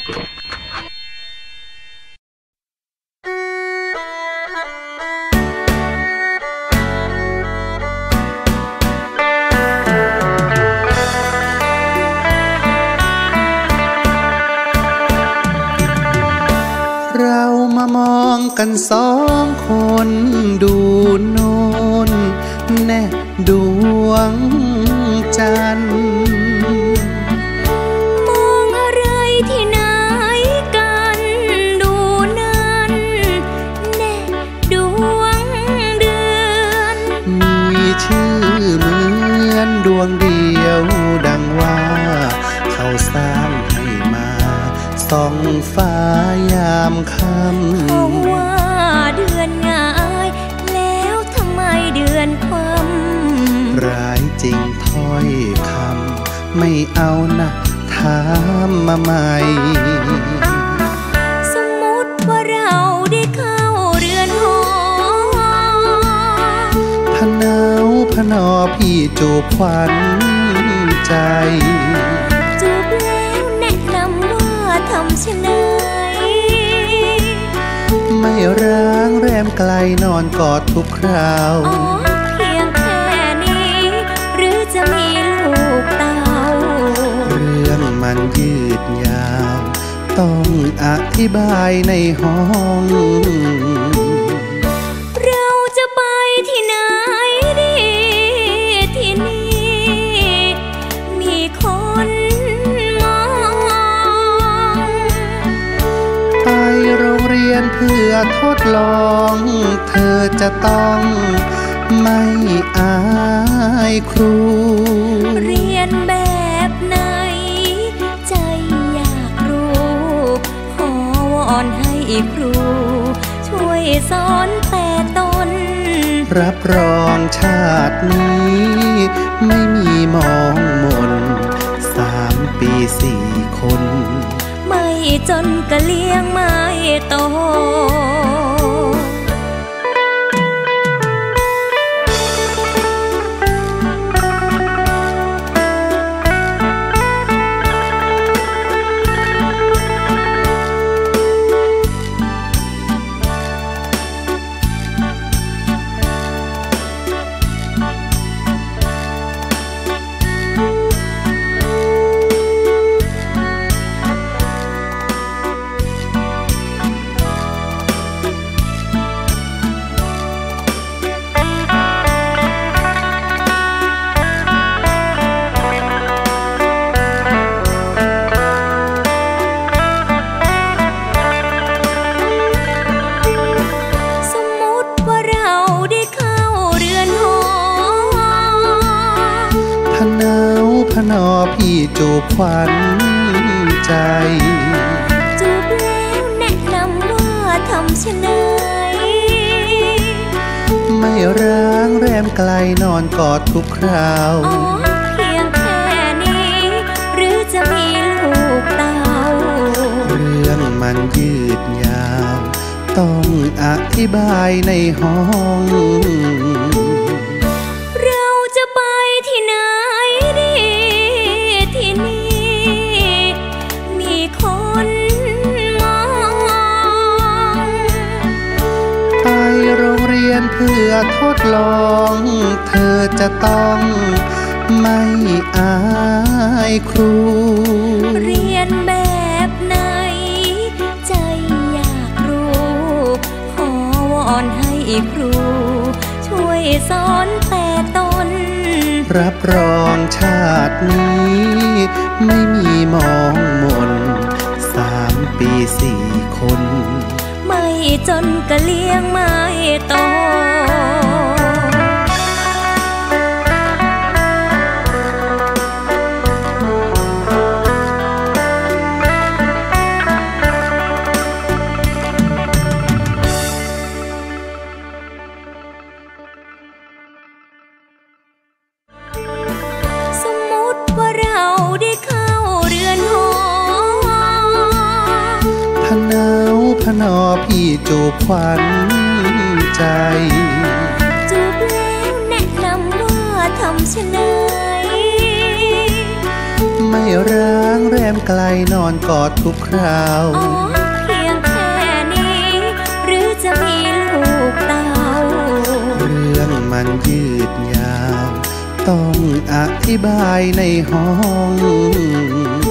เรามามองกันสองคนดูโน่นแน่ดวงจันทร์มองอะไรที่ไหนกันดูนั้นแน่ดวงเดือนมีชื่อเหมือนดวงเดียวดังว่าเขาสร้างให้มาส่องฟ้ายามค่ำเขาว่าเดือนง่ายแล้วทำไมเดือนคว่ำร้ายจริงถ้อยคำไม่เอานะถามมาใหม่สมมุติว่าเราได้เข้าเรือนหอพนาวพนอพี่จูบขวัญใจจูบแล้วแนะนำว่าทำเช่นไรไม่ร้างแรมไกลนอนกอดทุกคราวอ๋อเพียงแค่นี้หรือจะมีลูกเต้าเรื่องมันยืดยาวต้องอธิบายในห้องเราจะไปที่ไหนดีที่นี่มีคนมองไปโรงเรียนเพื่อทดลองเธอจะต้องไม่อายครูเรียนแบบไหนใจอยากรู้ขอวอนให้ครูช่วยสอนแต่ต้นรับรองชาตินี้ไม่มีมองมน3 ปี 4 คนไม่จนก็เลี้ยงไม่โตพนอพี่จูบขวัญใจจูบแล้วแนะนำว่าทำเช่นไรไม่ร้างแรมไกลนอนกอดทุกคราวอ๋อเพียงแค่นี้หรือจะมีลูกเต้าเรื่องมันยืดยาวต้องอธิบายในห้องเราจะไปที่ไหนดีที่นี่มีคนมองไปโรงเรียนเพื่อทดลองเธอจะต้องไม่อายครูเรียนแบบไหนใจอยากรู้ขอวอนให้ครูช่วยสอนแต่ต้นรับรองชาตินี้ไม่มีมองมน3 ปี 4 คนไม่จนก็เลี้ยงไม่โตพนอพี่จูบขวัญใจจูบแล้วแนะนำว่าทำเช่นไรไม่ร้างแรมไกลนอนกอดทุกคราวอ๋อเพียงแค่นี้ หรือจะมีลูกเต้าเรื่องมันยืดยาว ต้องอธิบายในห้อง